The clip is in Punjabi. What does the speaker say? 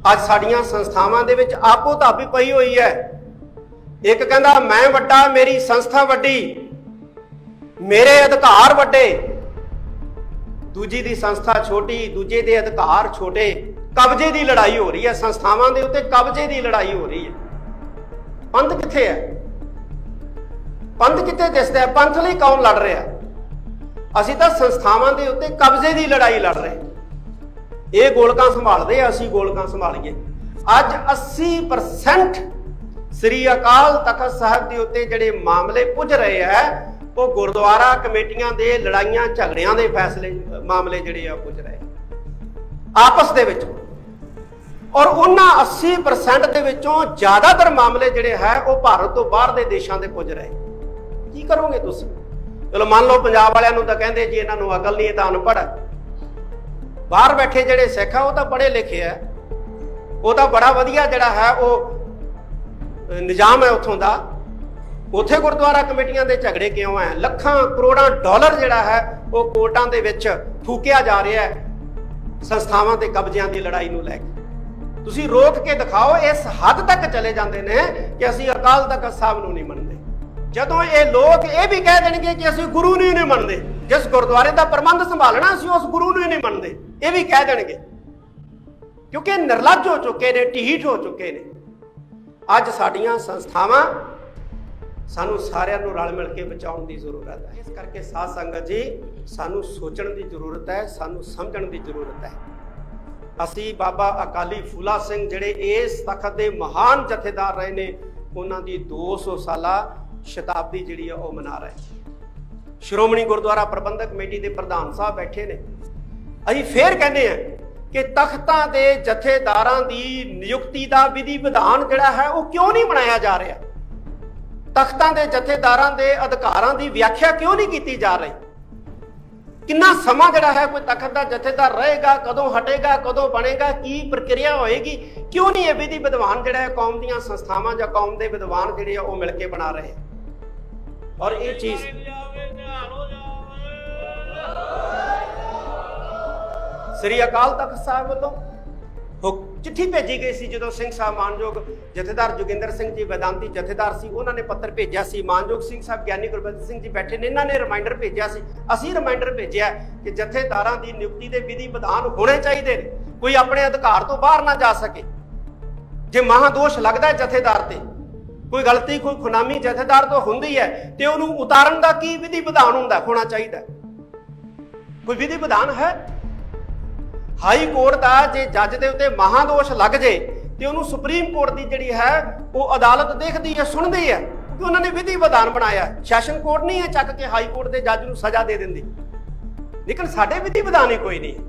ਅੱਜ ਸਾਡੀਆਂ ਸੰਸਥਾਵਾਂ ਦੇ ਵਿੱਚ ਆਪੋ ਧਾਪੀ ਪਈ ਹੋਈ ਹੈ। ਇੱਕ ਕਹਿੰਦਾ ਮੈਂ ਵੱਡਾ, ਮੇਰੀ ਸੰਸਥਾ ਵੱਡੀ, ਮੇਰੇ ਅਧਿਕਾਰ ਵੱਡੇ, ਦੂਜੀ ਦੀ ਸੰਸਥਾ ਛੋਟੀ, ਦੂਜੇ ਦੇ ਅਧਿਕਾਰ ਛੋਟੇ। ਕਬਜ਼ੇ ਦੀ ਲੜਾਈ ਹੋ ਰਹੀ ਹੈ, ਸੰਸਥਾਵਾਂ ਦੇ ਉੱਤੇ ਕਬਜ਼ੇ ਦੀ ਲੜਾਈ ਹੋ ਰਹੀ ਹੈ। ਪੰਥ ਕਿੱਥੇ ਹੈ? ਪੰਥ ਕਿੱਥੇ ਦਿਸਦਾ ਹੈ? ਪੰਥ ਲਈ ਕੌਣ ਲੜ ਰਿਹਾ? ਅਸੀਂ ਤਾਂ ਸੰਸਥਾਵਾਂ ਦੇ ਉੱਤੇ ਕਬਜ਼ੇ ਦੀ ਲੜਾਈ ਲੜ ਰਹੇ। ਇਹ ਗੋਲਕਾਂ ਸੰਭਾਲਦੇ ਆ, ਅਸੀਂ ਗੋਲਕਾਂ ਸੰਭਾਲੀਏ। ਅੱਜ 80% ਸ੍ਰੀ ਅਕਾਲ ਤਖਤ ਸਾਹਿਬ ਦੇ ਉੱਤੇ ਜਿਹੜੇ ਮਾਮਲੇ ਪੁੱਜ ਰਹੇ ਆ ਉਹ ਗੁਰਦੁਆਰਾ ਕਮੇਟੀਆਂ ਦੇ ਲੜਾਈਆਂ ਝਗੜਿਆਂ ਦੇ ਫੈਸਲੇ ਮਾਮਲੇ ਜਿਹੜੇ ਆ ਪੁੱਜ ਰਹੇ ਆਪਸ ਦੇ ਵਿੱਚ। ਔਰ ਉਹਨਾਂ 80% ਦੇ ਵਿੱਚੋਂ ਜ਼ਿਆਦਾਤਰ ਮਾਮਲੇ ਜਿਹੜੇ ਹੈ ਉਹ ਭਾਰਤ ਤੋਂ ਬਾਹਰ ਦੇ ਦੇਸ਼ਾਂ ਦੇ ਪੁੱਜ ਰਹੇ। ਕੀ ਕਰੋਗੇ ਤੁਸੀਂ? ਚਲੋ ਮੰਨ ਲਓ ਪੰਜਾਬ ਵਾਲਿਆਂ ਨੂੰ ਤਾਂ ਕਹਿੰਦੇ ਜੀ ਇਹਨਾਂ ਨੂੰ ਅਕਲ ਨਹੀਂ, ਇਹ ਤਾਂ ਅਨਪੜ੍ਹ ਹੈ। ਬਾਹਰ ਬੈਠੇ ਜਿਹੜੇ ਸਿੱਖ ਆ ਉਹ ਤਾਂ ਪੜ੍ਹੇ ਲਿਖੇ ਆ, ਉਹ ਤਾਂ ਬੜਾ ਵਧੀਆ ਜਿਹੜਾ ਹੈ ਉਹ ਨਿਜ਼ਾਮ ਹੈ ਉੱਥੋਂ ਦਾ। ਉੱਥੇ ਗੁਰਦੁਆਰਾ ਕਮੇਟੀਆਂ ਦੇ ਝਗੜੇ ਕਿਉਂ ਹੈ? ਲੱਖਾਂ ਕਰੋੜਾਂ ਡਾਲਰ ਜਿਹੜਾ ਹੈ ਉਹ ਕੋਰਟਾਂ ਦੇ ਵਿੱਚ ਫੂਕਿਆ ਜਾ ਰਿਹਾ ਹੈ ਸੰਸਥਾਵਾਂ ਤੇ ਕਬਜ਼ਿਆਂ ਦੀ ਲੜਾਈ ਨੂੰ ਲੈ ਕੇ। ਤੁਸੀਂ ਰੋਕ ਕੇ ਦਿਖਾਓ। ਇਸ ਹੱਦ ਤੱਕ ਚਲੇ ਜਾਂਦੇ ਨੇ ਕਿ ਅਸੀਂ ਅਕਾਲ ਤਖਤ ਸਾਹਿਬ ਨੂੰ ਨਹੀਂ ਮੰਨਦੇ। ਜਦੋਂ ਇਹ ਲੋਕ ਇਹ ਵੀ ਕਹਿ ਦੇਣਗੇ ਕਿ ਅਸੀਂ ਗੁਰੂ ਨੂੰ ਹੀ ਨਹੀਂ ਮੰਨਦੇ, ਜਿਸ ਗੁਰਦੁਆਰੇ ਦਾ ਪ੍ਰਬੰਧ ਸੰਭਾਲਣਾ ਅਸੀਂ ਉਸ ਗੁਰੂ ਨੂੰ ਹੀ ਨਹੀਂ ਮੰਨਦੇ, ਇਹ ਵੀ ਕਹਿ ਦੇਣਗੇ, ਕਿਉਂਕਿ ਨਿਰਲੱਜ ਹੋ ਚੁੱਕੇ ਨੇ, ਢੀਠ ਹੋ ਚੁੱਕੇ ਨੇ। ਅੱਜ ਸਾਡੀਆਂ ਸੰਸਥਾਵਾਂ, ਸਾਨੂੰ ਸਾਰਿਆਂ ਨੂੰ ਰਲ ਮਿਲ ਕੇ ਬਚਾਉਣ ਦੀ ਜ਼ਰੂਰਤ ਹੈ। ਇਸ ਕਰਕੇ ਸਾਧ ਸੰਗਤ ਜੀ, ਸਾਨੂੰ ਸੋਚਣ ਦੀ ਜ਼ਰੂਰਤ ਹੈ, ਸਾਨੂੰ ਸਮਝਣ ਦੀ ਜ਼ਰੂਰਤ ਹੈ। ਅਸੀਂ ਬਾਬਾ ਅਕਾਲੀ ਫੂਲਾ ਸਿੰਘ ਜਿਹੜੇ ਇਸ ਤਖਤ ਦੇ ਮਹਾਨ ਜਥੇਦਾਰ ਰਹੇ ਨੇ, ਉਹਨਾਂ ਦੀ 200 ਸਾਲਾ ਸ਼ਤਾਬਦੀ ਜਿਹੜੀ ਆ ਉਹ ਮਨਾ ਰਹੇ। ਸ਼੍ਰੋਮਣੀ ਗੁਰਦੁਆਰਾ ਪ੍ਰਬੰਧਕ ਕਮੇਟੀ ਦੇ ਪ੍ਰਧਾਨ ਸਾਹਿਬ ਬੈਠੇ ਨੇ। ਅਸੀਂ ਫੇਰ ਕਹਿੰਦੇ ਹਾਂ ਕਿ ਤਖਤਾਂ ਦੇ ਜਥੇਦਾਰਾਂ ਦੀ ਨਿਯੁਕਤੀ ਦਾ ਵਿਧੀ ਵਿਧਾਨ ਜਿਹੜਾ ਹੈ ਉਹ ਕਿਉਂ ਨਹੀਂ ਬਣਾਇਆ ਜਾ ਰਿਹਾ? ਤਖਤਾਂ ਦੇ ਜਥੇਦਾਰਾਂ ਦੇ ਅਧਿਕਾਰਾਂ ਦੀ ਵਿਆਖਿਆ ਕਿਉਂ ਨਹੀਂ ਕੀਤੀ ਜਾ ਰਹੀ? ਕਿੰਨਾ ਸਮਾਂ ਜਿਹੜਾ ਹੈ ਕੋਈ ਤਖਤ ਦਾ ਜਥੇਦਾਰ ਰਹੇਗਾ, ਕਦੋਂ ਹਟੇਗਾ, ਕਦੋਂ ਬਣੇਗਾ, ਕੀ ਪ੍ਰਕਿਰਿਆ ਹੋਏਗੀ? ਕਿਉਂ ਨਹੀਂ ਇਹ ਵਿਧੀ ਵਿਧਾਨ ਜਿਹੜਾ ਹੈ ਕੌਮ ਦੀਆਂ ਸੰਸਥਾਵਾਂ ਜਾਂ ਕੌਮ ਦੇ ਵਿਦਵਾਨ ਜਿਹੜੇ ਆ ਉਹ ਮਿਲ ਕੇ ਬਣਾ ਰਹੇ? ਔਰ ਇਹ ਚੀਜ਼ ਸ੍ਰੀ ਅਕਾਲ ਤਖਤ ਸਾਹਿਬ ਵੱਲੋਂ ਚਿੱਠੀ ਭੇਜੀ ਗਈ ਸੀ। ਜਦੋਂ ਸਿੰਘ ਸਾਹਿਬ ਮਾਨਯੋਗ ਜਥੇਦਾਰ ਜੋਗਿੰਦਰ ਸਿੰਘ ਜੀ ਵੈਦਾਂਤੀ ਜਥੇਦਾਰ ਸੀ, ਉਹਨਾਂ ਨੇ ਪੱਤਰ ਭੇਜਿਆ ਸੀ। ਮਾਨਯੋਗ ਸਿੰਘ ਸਾਹਿਬ ਗਿਆਨੀ ਗੁਰਬਖਸ਼ ਸਿੰਘ ਜੀ ਬੈਠੇ ਨੇ, ਇਹਨਾਂ ਨੇ ਰਿਮਾਈਂਡਰ ਭੇਜਿਆ ਸੀ। ਅਸੀਂ ਰਿਮਾਈਂਡਰ ਭੇਜਿਆ ਕਿ ਜਥੇਦਾਰਾਂ ਦੀ ਨਿਯੁਕਤੀ ਦੇ ਵਿਧੀ ਵਿਧਾਨ ਹੋਣੇ ਚਾਹੀਦੇ ਨੇ, ਕੋਈ ਆਪਣੇ ਅਧਿਕਾਰ ਤੋਂ ਬਾਹਰ ਨਾ ਜਾ ਸਕੇ। ਜੇ ਮਹਾਦੋਸ਼ ਲੱਗਦਾ ਜਥੇਦਾਰ ਤੇ, ਕੋਈ ਗਲਤੀ, ਕੋਈ ਖੁਨਾਮੀ ਜਥੇਦਾਰ ਤੋਂ ਹੁੰਦੀ ਹੈ, ਤੇ ਉਹਨੂੰ ਉਤਾਰਨ ਦਾ ਕੀ ਵਿਧੀ ਵਿਧਾਨ ਹੁੰਦਾ, ਹੋਣਾ ਚਾਹੀਦਾ? ਕੋਈ ਵਿਧੀ ਵਿਧਾਨ ਹੈ? ਹਾਈ ਕੋਰਟ ਦਾ ਜੇ ਜੱਜ ਦੇ ਉੱਤੇ ਮਹਾਦੋਸ਼ ਲੱਗ ਜੇ ਤੇ ਉਹਨੂੰ ਸੁਪਰੀਮ ਕੋਰਟ ਦੀ ਜਿਹੜੀ ਹੈ ਉਹ ਅਦਾਲਤ ਦੇਖਦੀ ਹੈ, ਸੁਣਦੀ ਹੈ, ਕਿਉਂਕਿ ਉਹਨਾਂ ਨੇ ਵਿਧੀ ਵਿਧਾਨ ਬਣਾਇਆ। ਸੈਸ਼ਨ ਕੋਰਟ ਨਹੀਂ ਹੈ ਚੱਕ ਕੇ ਹਾਈ ਕੋਰਟ ਦੇ ਜੱਜ ਨੂੰ ਸਜ਼ਾ ਦੇ ਦਿੰਦੀ, ਲੇਕਿਨ ਸਾਡੇ ਵਿਧੀ ਵਿਧਾਨ ਹੀ ਕੋਈ ਨਹੀਂ।